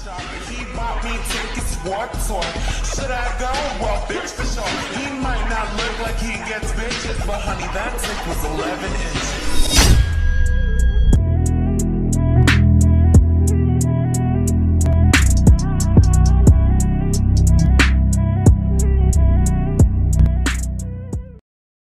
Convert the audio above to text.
He bought me tickets, Warped Tour. Should I go? Well, bitch, for sure. He might not look like he gets bitches, but honey, that tick was 11 inches.